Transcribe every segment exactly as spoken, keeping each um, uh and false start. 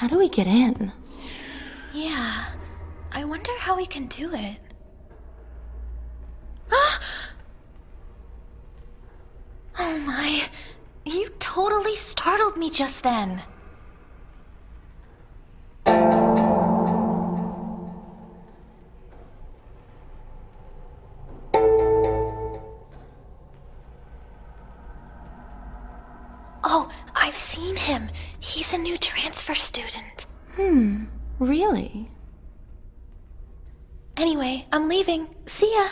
How do we get in? Yeah, I wonder how we can do it. Oh my, you totally startled me just then. Oh, I've seen him. He's a new transfer student. Hmm, really? Anyway, I'm leaving. See ya.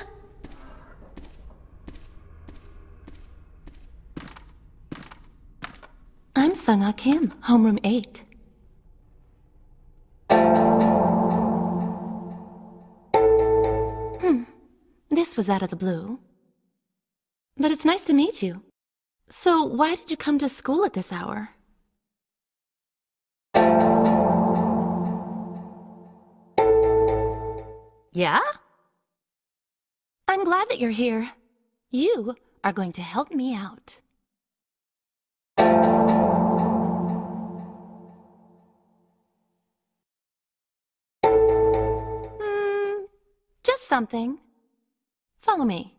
I'm Sung-Ah Kim, homeroom eight. Hmm, this was out of the blue. But it's nice to meet you. So why did you come to school at this hour? Yeah? I'm glad that you're here. You are going to help me out. Hmm, just something. Follow me.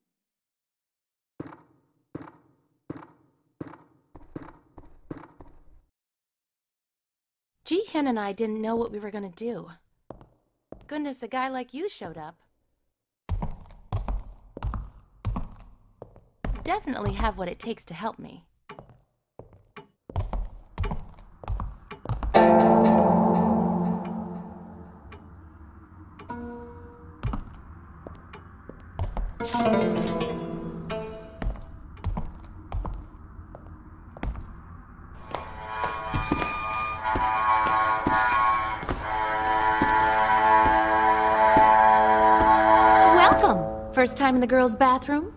Ji-hyun and I didn't know what we were gonna do. Goodness, a guy like you showed up. Definitely have what it takes to help me. Welcome! First time in the girls' bathroom?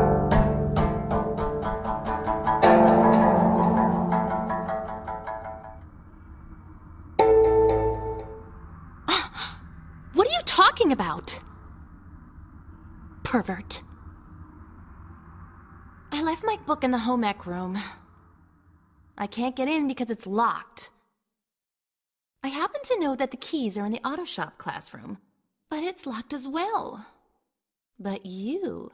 What are you talking about? Pervert. I left my book in the home ec room. I can't get in because it's locked. I happen to know that the keys are in the auto shop classroom, but it's locked as well. But you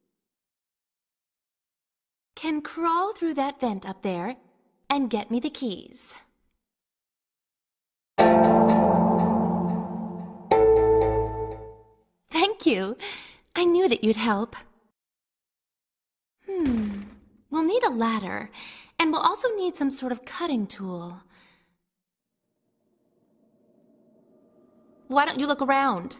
can crawl through that vent up there and get me the keys. Thank you. I knew that you'd help. Hmm. We'll need a ladder, and we'll also need some sort of cutting tool. Why don't you look around?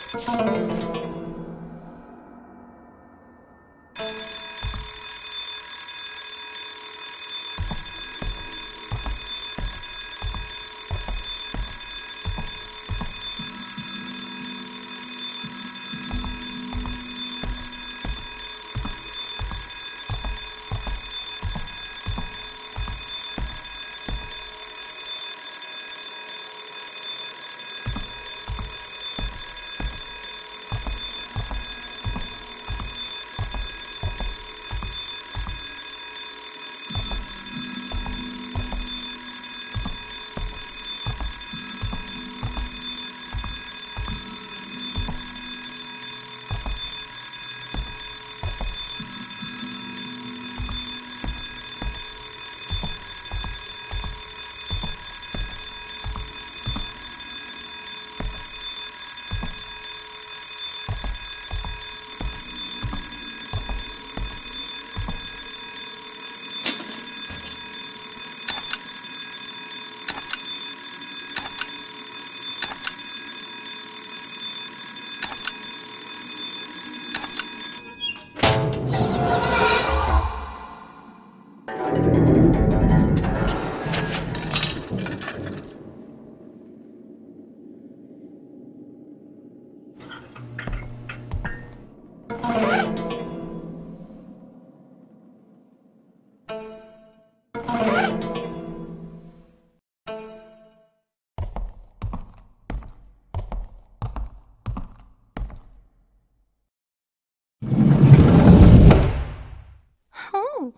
Oh.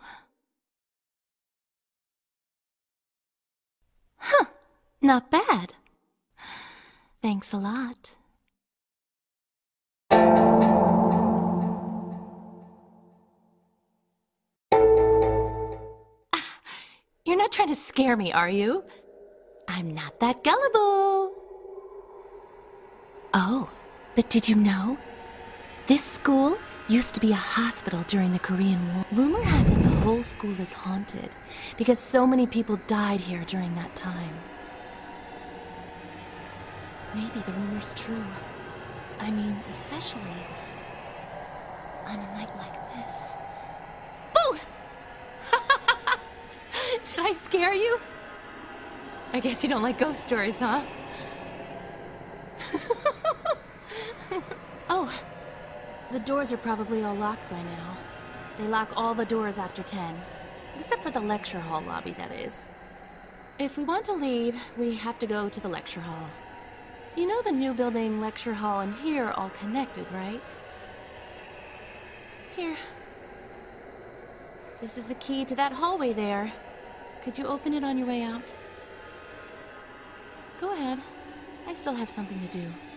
Huh. Not bad. Thanks a lot. You're not trying to scare me, are you? I'm not that gullible. Oh, but did you know? This school used to be a hospital during the Korean War. Rumor has it the whole school is haunted because so many people died here during that time. Maybe the rumor's true. I mean, especially on a night like this. Boo! Did I scare you? I guess you don't like ghost stories, huh? Oh, the doors are probably all locked by now. They lock all the doors after ten. Except for the lecture hall lobby, that is. If we want to leave, we have to go to the lecture hall. You know the new building, lecture hall, and here are all connected, right? Here. This is the key to that hallway there. Could you open it on your way out? Go ahead. I still have something to do.